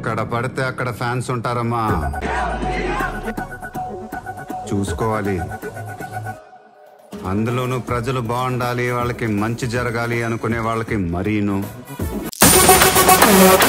ఎక్కడ పడితే అక్కడ ఫ్యాన్స్ ఉంటారమ్మా, చూసుకోవాలి. అందులోనూ ప్రజలు బాగుండాలి, వాళ్ళకి మంచి జరగాలి అనుకునే వాళ్ళకి మరీను.